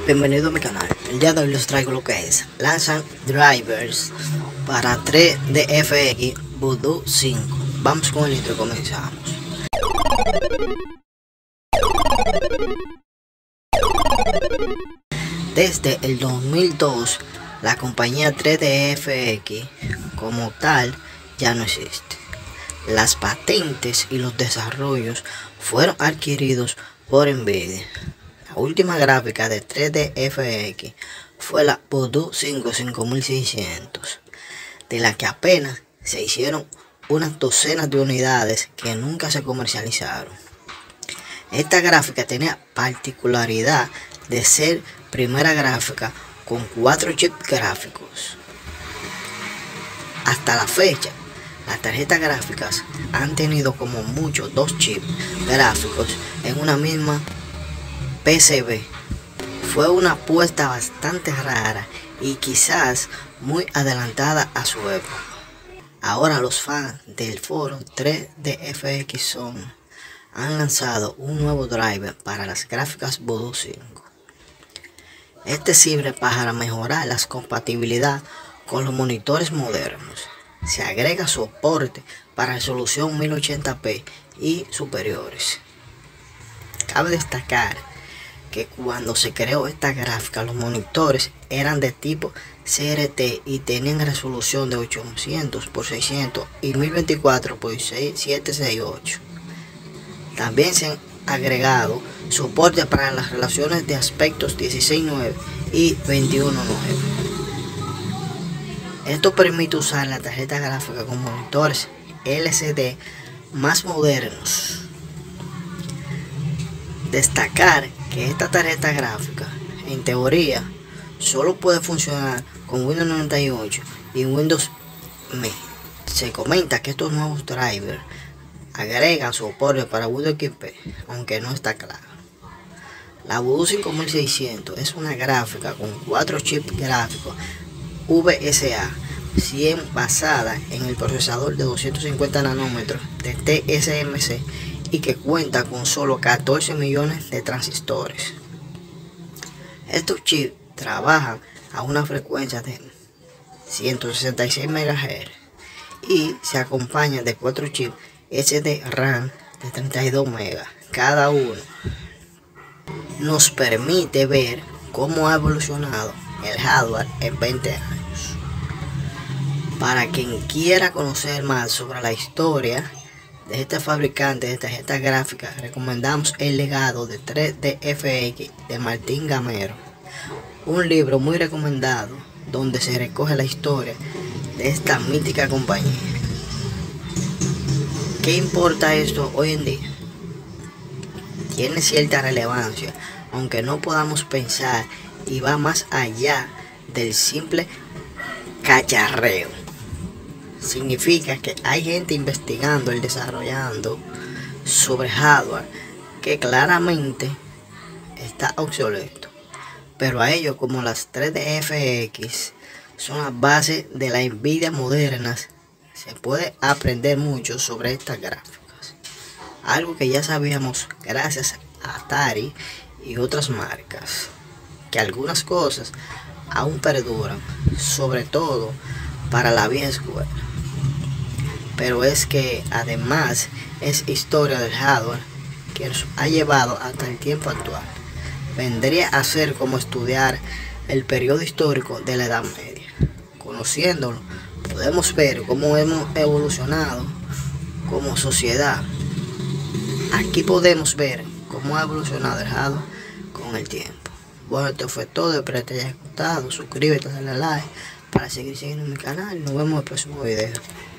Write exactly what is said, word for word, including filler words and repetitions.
Bienvenido a mi canal. El día de hoy les traigo lo que es lanzan drivers para tres D F X Voodoo cinco. Vamos con el intro y comenzamos. Desde el dos mil dos la compañía tres D F X como tal ya no existe. Las patentes y los desarrollos fueron adquiridos por Nvidia. La última gráfica de tres D F X fue la Voodoo cinco cinco mil seiscientos, de la que apenas se hicieron unas docenas de unidades que nunca se comercializaron. Esta gráfica tenía particularidad de ser primera gráfica con cuatro chips gráficos. Hasta la fecha, las tarjetas gráficas han tenido como mucho dos chips gráficos en una misma P C B. Fue una apuesta bastante rara y quizás muy adelantada a su época. Ahora los fans del foro tres D F X Zone han lanzado un nuevo driver para las gráficas Voodoo cinco. Este sirve para mejorar la compatibilidad con los monitores modernos. Se agrega soporte para resolución mil ochenta p y superiores. Cabe destacar que cuando se creó esta gráfica los monitores eran de tipo C R T y tenían resolución de ochocientos por seiscientos y mil veinticuatro por setecientos sesenta y ocho. También se han agregado soporte para las relaciones de aspectos dieciséis nueve y veintiuno nueve. Esto permite usar la tarjeta gráfica con monitores L C D más modernos. Destacar que esta tarjeta gráfica en teoría solo puede funcionar con Windows noventa y ocho y Windows M E. Se comenta que estos nuevos drivers agregan soporte para Windows X P, aunque no está claro. La Voodoo cinco mil seiscientos es una gráfica con cuatro chips gráficos V S A cien basada en el procesador de doscientos cincuenta nanómetros de T S M C y que cuenta con solo catorce millones de transistores. Estos chips trabajan a una frecuencia de ciento sesenta y seis megahercios y se acompañan de cuatro chips S D RAM de treinta y dos megas cada uno. Nos permite ver cómo ha evolucionado el hardware en veinte años. Para quien quiera conocer más sobre la historia de este fabricante de tarjetas gráficas, recomendamos El legado de tres D F X de Martín Gamero, un libro muy recomendado donde se recoge la historia de esta mítica compañía. ¿Qué importa esto hoy en día? Tiene cierta relevancia, aunque no podamos pensar y va más allá del simple cacharreo. Significa que hay gente investigando y desarrollando sobre hardware que claramente está obsoleto, pero a ellos, como las tres D F X son las bases de la Nvidia modernas, se puede aprender mucho sobre estas gráficas, algo que ya sabíamos gracias a Atari y otras marcas, que algunas cosas aún perduran, sobre todo para la vieja escuela. Pero es que además es historia del hardware que nos ha llevado hasta el tiempo actual. Vendría a ser como estudiar el periodo histórico de la Edad Media. Conociéndolo, podemos ver cómo hemos evolucionado como sociedad. Aquí podemos ver cómo ha evolucionado el hardware con el tiempo. Bueno, esto fue todo, espero que te haya gustado. Suscríbete, dale like para seguir siguiendo mi canal. Nos vemos en el próximo video.